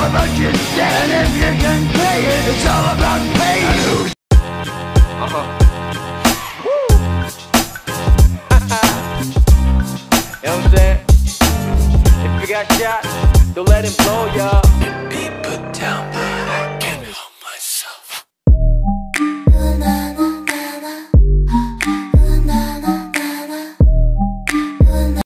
emotion. And if you can pay it, it's all about paying. You know what I'm saying? If you got shot, don't let him blow ya.